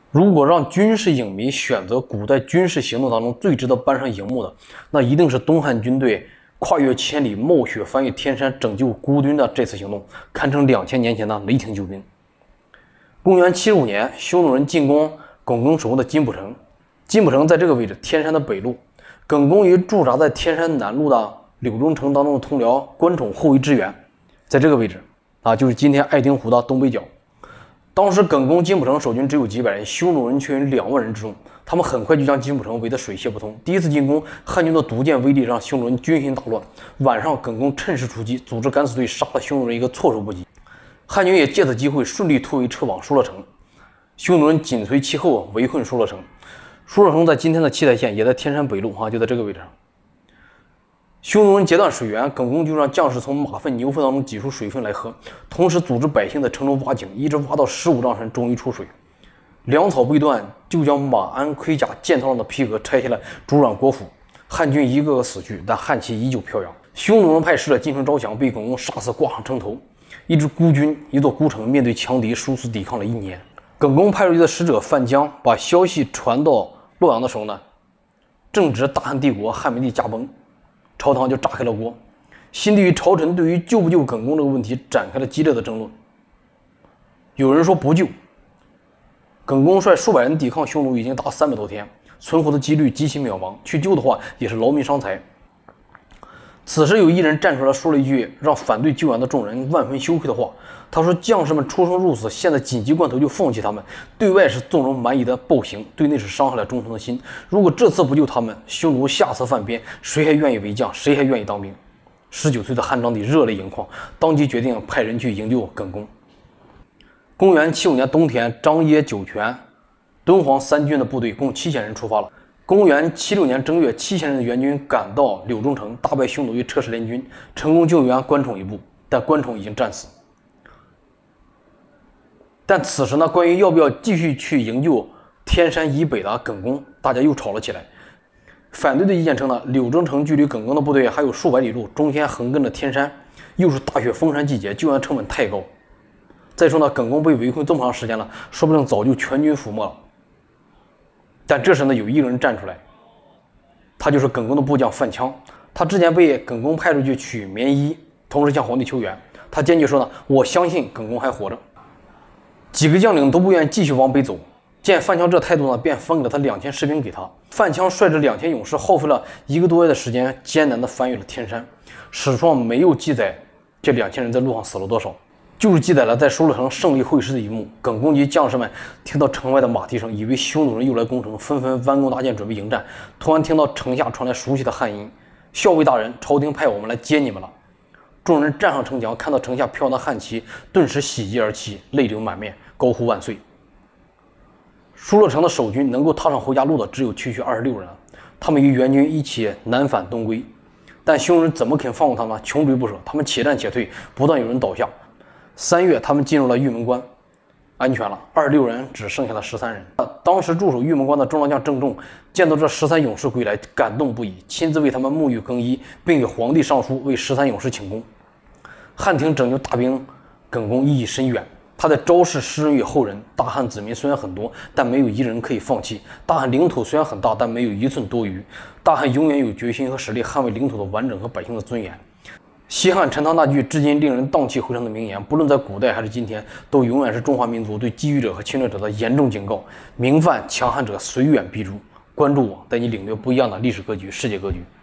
如果让军事影迷选择古代军事行动当中最值得搬上荧幕的，那一定是东汉军队跨越千里、冒雪翻越天山拯救孤军的这次行动，堪称2000年前的雷霆救兵。公元75年，匈奴人进攻耿恭守护的金浦城。金浦城在这个位置，天山的北路。耿恭与驻扎在天山南路的柳中城当中的同僚关宠后为支援，在这个位置就是今天爱丁湖的东北角。当时耿恭金浦城守军只有几百人，匈奴人却有2万人之众，他们很快就将金浦城围得水泄不通。第一次进攻，汉军的毒箭威力让匈奴人军心大乱。晚上，耿恭趁势出击，组织敢死队杀了匈奴人一个措手不及。汉军也借此机会顺利突围撤往疏勒城，匈奴人紧随其后围困疏勒城。疏勒城在今天的七台县，也在天山北路就在这个位置上。匈奴人截断水源，耿恭就让将士从马粪、牛粪当中挤出水分来喝，同时组织百姓在城中挖井，一直挖到15丈深，终于出水。粮草被断，就将马鞍、盔甲、箭套上的皮革拆下来，主软国府。汉军一个个死去，但汉旗依旧飘扬。匈奴人派使者进城招降，被耿恭杀死，挂上城头。一支孤军，一座孤城，面对强敌，殊死抵抗了1年。耿恭派出去的使者范江把消息传到洛阳的时候呢，正值大汉帝国汉明帝驾崩，朝堂就炸开了锅。新帝与朝臣对于救不救耿恭这个问题展开了激烈的争论。有人说不救，耿恭率数百人抵抗匈奴已经达300多天，存活的几率极其渺茫，去救的话也是劳民伤财。此时有一人站出来说了一句让反对救援的众人万分羞愧的话，他说：“将士们出生入死，现在紧急关头就放弃他们，对外是纵容蛮夷的暴行，对内是伤害了忠诚的心。如果这次不救他们，匈奴下次犯边，谁还愿意为将？谁还愿意当兵？”19岁的汉章帝热泪盈眶，当即决定派人去营救耿恭。公元75年冬天，张掖、酒泉、敦煌3军的部队共7000人出发了。公元76年正月，7000人的援军赶到柳中城，大败匈奴与车氏联军，成功救援关宠一部，但关宠已经战死。但此时呢，关于要不要继续去营救天山以北的耿恭，大家又吵了起来。反对的意见称呢，柳中城距离耿恭的部队还有数百里路，中间横亘着天山，又是大雪封山季节，救援成本太高。再说呢，耿恭被围困这么长时间了，说不定早就全军覆没了。但这时呢，有一个人站出来，他就是耿恭的部将范羌。他之前被耿恭派出去取棉衣，同时向皇帝求援。他坚决说呢，我相信耿恭还活着。几个将领都不愿意继续往北走，见范羌这态度呢，便分给了他2000士兵给他。范羌率着2000勇士，耗费了1个多月的时间，艰难地翻越了天山。史书上没有记载这2000人在路上死了多少，就是记载了在疏勒城胜利会师的一幕。耿恭及将士们听到城外的马蹄声，以为匈奴人又来攻城，纷纷弯弓搭箭准备迎战。突然听到城下传来熟悉的汉音：“校尉大人，朝廷派我们来接你们了。”众人站上城墙，看到城下飘扬的汉旗，顿时喜极而泣，泪流满面，高呼万岁。疏勒城的守军能够踏上回家路的只有区区26人，他们与援军一起南返东归。但匈奴人怎么肯放过他们？穷追不舍，他们且战且退，不断有人倒下。3月，他们进入了玉门关，安全了，26人只剩下了13人。当时驻守玉门关的中郎将郑重见到这13勇士归来，感动不已，亲自为他们沐浴更衣，并给皇帝上书为13勇士请功。汉廷拯救大兵耿恭意义深远，他在昭示诗人与后人：大汉子民虽然很多，但没有一人可以放弃；大汉领土虽然很大，但没有1寸多余；大汉永远有决心和实力捍卫领土的完整和百姓的尊严。西汉陈塘那句至今令人荡气回肠的名言，不论在古代还是今天，都永远是中华民族对觊觎者和侵略者的严重警告。明犯强悍者，虽远必诛。关注我，带你领略不一样的历史格局、世界格局。